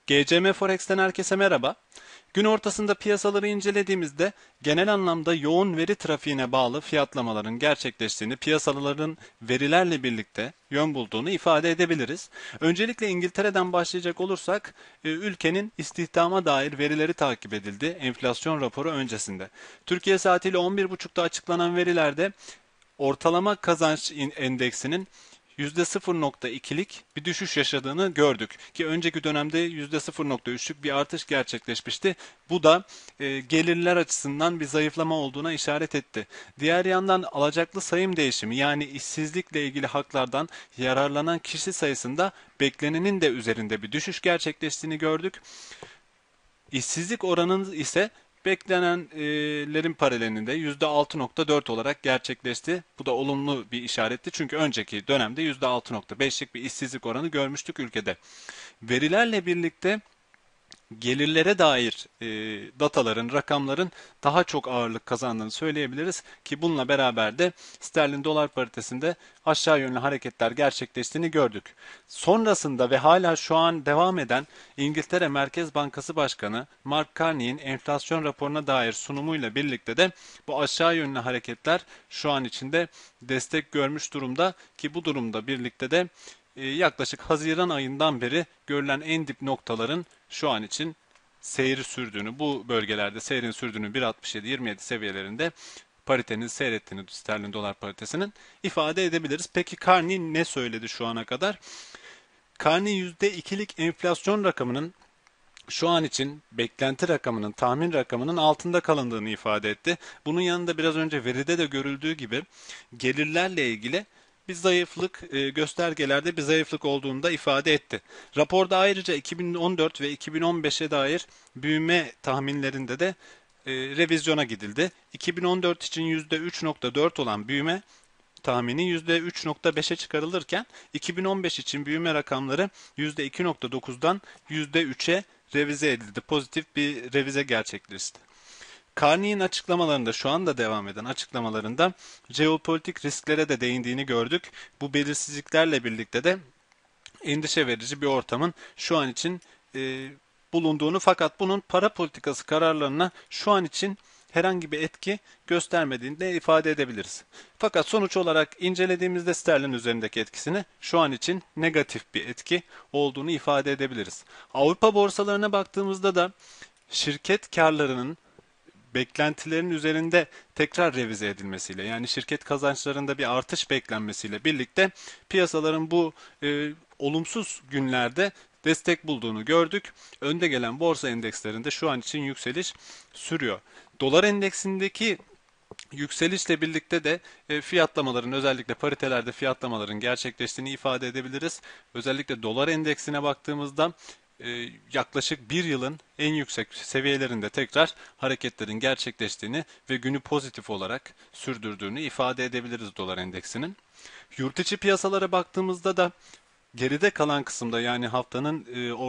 GCM Forex'ten herkese merhaba. Gün ortasında piyasaları incelediğimizde genel anlamda yoğun veri trafiğine bağlı fiyatlamaların gerçekleştiğini, piyasaların verilerle birlikte yön bulduğunu ifade edebiliriz. Öncelikle İngiltere'den başlayacak olursak, ülkenin istihdama dair verileri takip edildi enflasyon raporu öncesinde. Türkiye saatiyle 11.30'da açıklanan verilerde ortalama kazanç endeksinin %0,2'lik bir düşüş yaşadığını gördük ki önceki dönemde %0,3'lük bir artış gerçekleşmişti. Bu da gelirler açısından bir zayıflama olduğuna işaret etti. Diğer yandan alacaklı sayım değişimi, yani işsizlikle ilgili haklardan yararlanan kişi sayısında beklenenin de üzerinde bir düşüş gerçekleştiğini gördük. İşsizlik oranı ise beklenenlerin paralelinde %6,4 olarak gerçekleşti. Bu da olumlu bir işaretti çünkü önceki dönemde %6,5'lik bir işsizlik oranı görmüştük ülkede. Verilerle birlikte gelirlere dair dataların, rakamların daha çok ağırlık kazandığını söyleyebiliriz ki bununla beraber de sterlin dolar paritesinde aşağı yönlü hareketler gerçekleştiğini gördük. Sonrasında ve hala şu an devam eden İngiltere Merkez Bankası Başkanı Mark Carney'in enflasyon raporuna dair sunumuyla birlikte de bu aşağı yönlü hareketler şu an içinde destek görmüş durumda ki bu durumda birlikte de yaklaşık Haziran ayından beri görülen en dip noktaların şu an için seyri sürdüğünü, bu bölgelerde seyrin sürdüğünü 1,67-27 seviyelerinde paritenin seyrettiğini, sterlin dolar paritesinin ifade edebiliriz. Peki Carney ne söyledi şu ana kadar? Carney %2'lik enflasyon rakamının şu an için beklenti rakamının, tahmin rakamının altında kalındığını ifade etti. Bunun yanında biraz önce veride de görüldüğü gibi gelirlerle ilgili bir zayıflık, göstergelerde bir zayıflık olduğunu da ifade etti. Raporda ayrıca 2014 ve 2015'e dair büyüme tahminlerinde de revizyona gidildi. 2014 için %3,4 olan büyüme tahmini %3,5'e çıkarılırken 2015 için büyüme rakamları %2,9'dan %3'e revize edildi. Pozitif bir revize gerçekleşti. Carney'in açıklamalarında, şu anda devam eden açıklamalarında jeopolitik risklere de değindiğini gördük. Bu belirsizliklerle birlikte de endişe verici bir ortamın şu an için bulunduğunu, fakat bunun para politikası kararlarına şu an için herhangi bir etki göstermediğini de ifade edebiliriz. Fakat sonuç olarak incelediğimizde sterlin üzerindeki etkisini şu an için negatif bir etki olduğunu ifade edebiliriz. Avrupa borsalarına baktığımızda da şirket karlarının beklentilerin üzerinde tekrar revize edilmesiyle, yani şirket kazançlarında bir artış beklenmesiyle birlikte piyasaların bu olumsuz günlerde destek bulduğunu gördük. Önde gelen borsa endekslerinde şu an için yükseliş sürüyor. Dolar endeksindeki yükselişle birlikte de fiyatlamaların, özellikle paritelerde fiyatlamaların gerçekleştiğini ifade edebiliriz. Özellikle dolar endeksine baktığımızda yaklaşık bir yılın en yüksek seviyelerinde tekrar hareketlerin gerçekleştiğini ve günü pozitif olarak sürdürdüğünü ifade edebiliriz dolar endeksinin. Yurt içi piyasalara baktığımızda da geride kalan kısımda, yani haftanın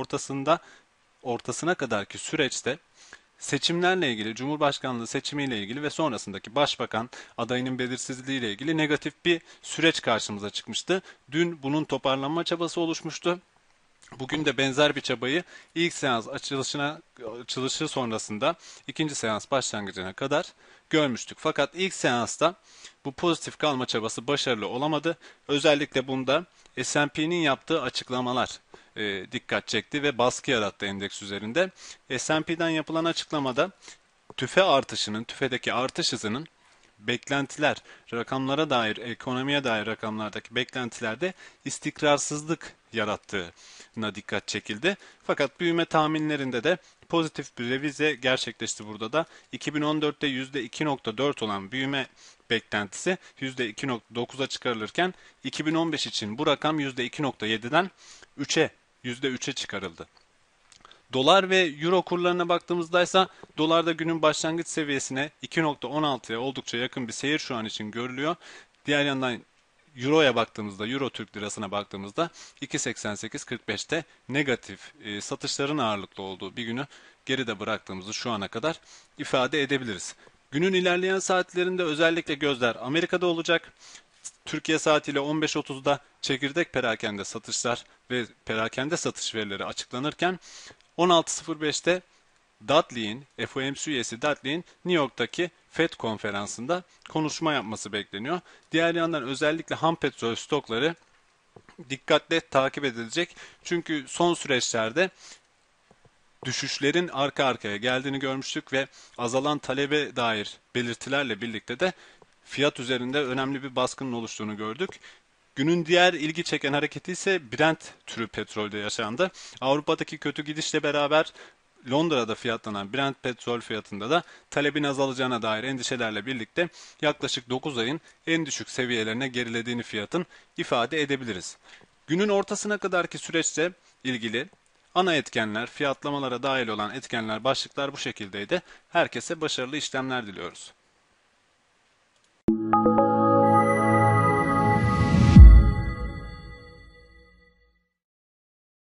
ortasına kadarki süreçte seçimlerle ilgili, Cumhurbaşkanlığı seçimiyle ilgili ve sonrasındaki başbakan adayının belirsizliğiyle ilgili negatif bir süreç karşımıza çıkmıştı. Dün bunun toparlanma çabası oluşmuştu. Bugün de benzer bir çabayı ilk seans açılışı sonrasında ikinci seans başlangıcına kadar görmüştük. Fakat ilk seansta bu pozitif kalma çabası başarılı olamadı. Özellikle bunda S&P'nin yaptığı açıklamalar dikkat çekti ve baskı yarattı endeks üzerinde. S&P'den yapılan açıklamada tüfedeki artış hızının beklentiler, rakamlara dair, ekonomiye dair rakamlardaki beklentilerde istikrarsızlık yarattığına dikkat çekildi. Fakat büyüme tahminlerinde de pozitif bir revize gerçekleşti burada da. 2014'te %2,4 olan büyüme beklentisi %2,9'a çıkarılırken 2015 için bu rakam %2,7'den %3'e çıkarıldı. Dolar ve euro kurlarına baktığımızda ise dolarda günün başlangıç seviyesine 2,16'ya oldukça yakın bir seyir şu an için görülüyor. Diğer yandan euroya baktığımızda, euro Türk lirasına baktığımızda 2,88-45'te negatif satışların ağırlıklı olduğu bir günü geride bıraktığımızı şu ana kadar ifade edebiliriz. Günün ilerleyen saatlerinde özellikle gözler Amerika'da olacak. Türkiye saatiyle 15.30'da çekirdek perakende satışlar ve perakende satış verileri açıklanırken 16.05'te Dudley'in, FOMC üyesi Dudley'in New York'taki FED konferansında konuşma yapması bekleniyor. Diğer yandan özellikle ham petrol stokları dikkatle takip edilecek. Çünkü son süreçlerde düşüşlerin arka arkaya geldiğini görmüştük ve azalan talebe dair belirtilerle birlikte de fiyat üzerinde önemli bir baskının oluştuğunu gördük. Günün diğer ilgi çeken hareketi ise Brent türü petrolde yaşandı. Avrupa'daki kötü gidişle beraber Londra'da fiyatlanan Brent petrol fiyatında da talebin azalacağına dair endişelerle birlikte yaklaşık 9 ayın en düşük seviyelerine gerilediğini fiyatın ifade edebiliriz. Günün ortasına kadarki süreçte ilgili ana etkenler, fiyatlamalara dahil olan etkenler, başlıklar bu şekildeydi. Herkese başarılı işlemler diliyoruz.